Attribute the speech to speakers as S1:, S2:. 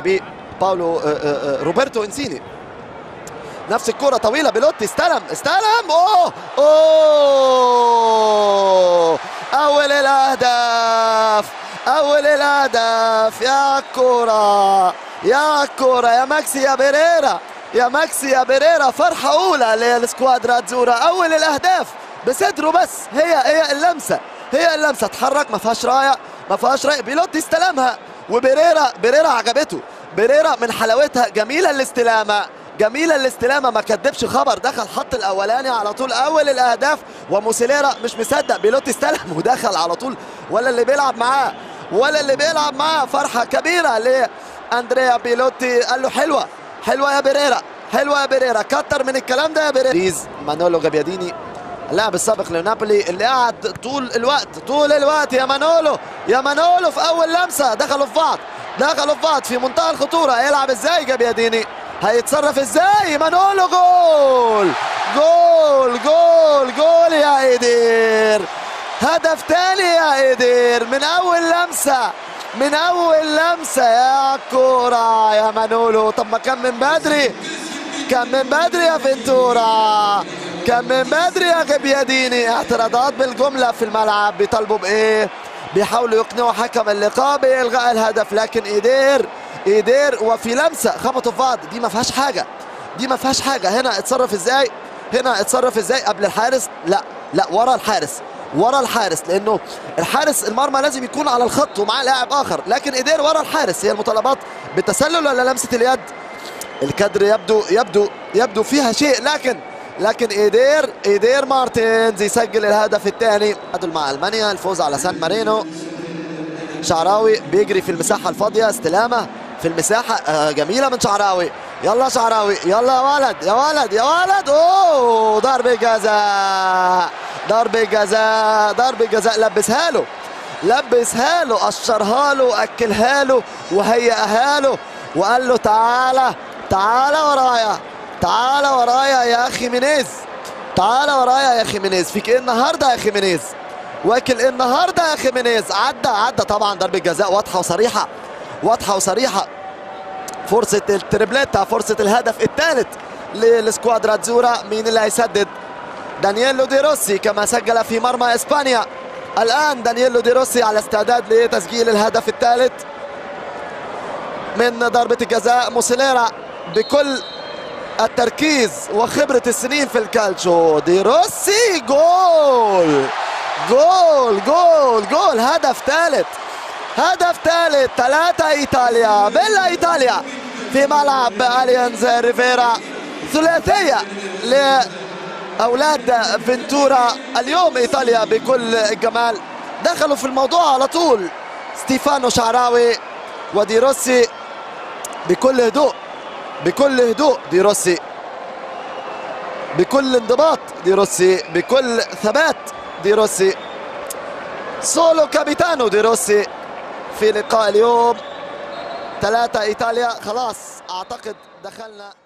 S1: باولو روبرتو انسيني. نفس الكرة طويلة، بيلوتي استلم اوه اول الاهداف، اول الاهداف. يا كرة يا كرة يا ماكسي يا بيريرا، يا ماكسي يا بيريرا. فرحة أولى للسكوادرا أتزورا، أول الأهداف بصدره بس. هي اللمسة، هي اللمسة. اتحرك، ما فيهاش راية، ما فيهاش راية. بيلوتي استلمها وبيريرا عجبته. بيريرا من حلاوتها جميلة الاستلامة، جميلة الاستلامة، ما كدبش خبر. دخل حط الأولاني على طول، أول الأهداف. وموسيليرا مش مصدق، بيلوتي استلم ودخل على طول، ولا اللي بيلعب معاه، ولا اللي بيلعب معاه. فرحة كبيرة لأندريا بيلوتي، قال له حلوة حلوة يا بيريرا، حلوة يا بيريرا، كتر من الكلام ده يا بيريرا. مانولو جابياديني اللاعب السابق لنابولي اللي قعد طول الوقت يا مانولو، يا مانولو في أول لمسة. دخلوا في بعض في منتهى الخطورة. هيلعب ازاي جابياديني؟ هيتصرف ازاي؟ مانولو جول يا ايدير. هدف تاني يا ايدير من اول لمسة. يا كورة يا مانولو. طب ما كان من بدري يا فنتورا، كان من بدري يا جابياديني. اعتراضات بالجملة في الملعب، بيطالبوا بايه؟ بيحاولوا يقنعوا حكم اللقاء بإلغاء الهدف، لكن ايدير وفي لمسة خبطوا في بعض. دي ما فيهاش حاجة. هنا اتصرف ازاي؟ قبل الحارس؟ لا ورا الحارس، لانه الحارس المرمى لازم يكون على الخط ومعاه لاعب اخر، لكن ايدير ورا الحارس. هي المطالبات بالتسلل ولا لمسة اليد؟ الكادر يبدو فيها شيء، لكن ايدير مارتينز يسجل الهدف الثاني. تعادل مع المانيا، الفوز على سان مارينو. شعراوي بيجري في المساحة الفاضية، استلامة في المساحة جميلة من شعراوي. يلا شعراوي، يلا يا ولد. اوه ضربة جزاء. لبسها له، قشرها له، اكلها له، وهيئها له، وقال له تعالى ورايا يا خيمينيز، فيك ايه النهارده يا خيمينيز؟ واكل ايه النهارده يا خيمينيز؟ عدى طبعا. ضربة جزاء واضحة وصريحة. فرصة التريبليتا، فرصة الهدف الثالث للسكوادرا أتزورا. مين اللي هيسدد؟ دانييلو دي روسي كما سجل في مرمى اسبانيا. الآن دانييلو دي روسي على استعداد لتسجيل الهدف الثالث من ضربة الجزاء. موسيليرا بكل التركيز وخبرة السنين في الكالتشو. دي روسي جول. هدف ثالث. 3 إيطاليا، بيلا إيطاليا في ملعب أليانز ريفيرا. ثلاثية لأولاد فنتورا اليوم. إيطاليا بكل الجمال دخلوا في الموضوع على طول. ستيفانو شعراوي ودي روسي بكل هدوء. دي روسي بكل انضباط، دي روسي بكل ثبات، دي روسي سولو كابيتانو. دي روسي في لقاء اليوم. 3 إيطاليا. خلاص أعتقد دخلنا